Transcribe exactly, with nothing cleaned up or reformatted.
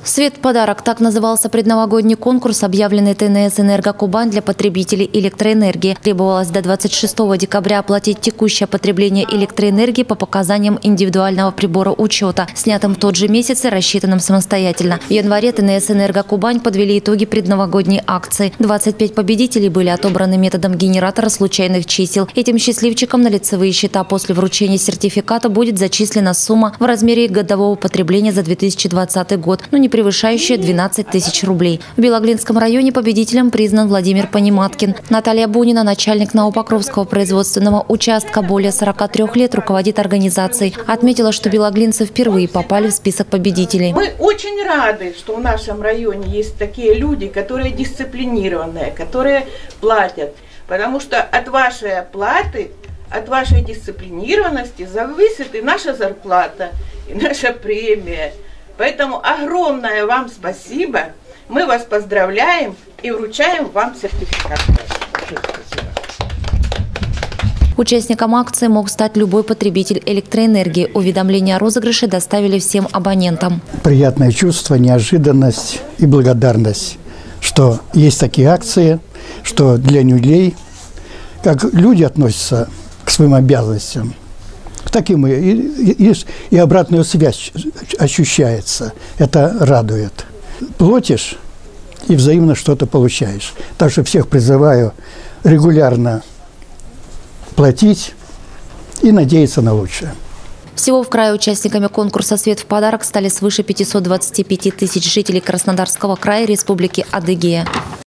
«Свет в подарок» – так назывался предновогодний конкурс, объявленный ТНС «Энерго Кубань» для потребителей электроэнергии. Требовалось до двадцать шестого декабря оплатить текущее потребление электроэнергии по показаниям индивидуального прибора учета, снятым в тот же месяц и рассчитанным самостоятельно. В январе ТНС «Энерго Кубань» подвели итоги предновогодней акции. двадцать пять победителей были отобраны методом генератора случайных чисел. Этим счастливчикам на лицевые счета после вручения сертификата будет зачислена сумма в размере их годового потребления за две тысячи двадцатый год, но не превышающая двенадцать тысяч рублей. В Белоглинском районе победителем признан Владимир Пониматкин. Наталья Бунина, начальник Новопокровского производственного участка, более сорока трёх лет руководит организацией. Отметила, что белоглинцы впервые попали в список победителей. Мы очень рады, что в нашем районе есть такие люди, которые дисциплинированные, которые платят. Потому что от вашей оплаты, от вашей дисциплинированности зависит и наша зарплата, и наша премия. Поэтому огромное вам спасибо. Мы вас поздравляем и вручаем вам сертификат. Участником акции мог стать любой потребитель электроэнергии. Уведомления о розыгрыше доставили всем абонентам. Приятное чувство, неожиданность и благодарность, что есть такие акции, что для людей, как люди относятся к своим обязанностям, таким и, и, и обратную связь ощущается. Это радует. Платишь и взаимно что-то получаешь. Так что всех призываю регулярно платить и надеяться на лучшее. Всего в крае участниками конкурса «Свет в подарок» стали свыше пятисот двадцати пяти тысяч жителей Краснодарского края и Республики Адыгея.